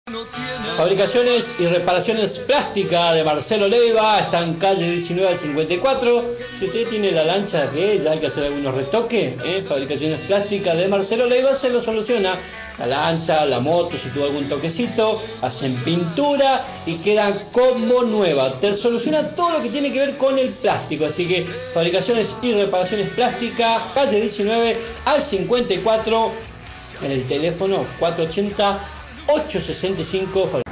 Fabricaciones y reparaciones plásticas de Marcelo Leiva, está en calle 19 al 54. Si usted tiene la lancha que ya hay que hacer algunos retoques, Fabricaciones plásticas de Marcelo Leiva se lo soluciona. La lancha, la moto, si tuvo algún toquecito, hacen pintura y queda como nueva. Te soluciona todo lo que tiene que ver con el plástico. Así que Fabricaciones y reparaciones plásticas, calle 19 al 54, en el teléfono 480 865.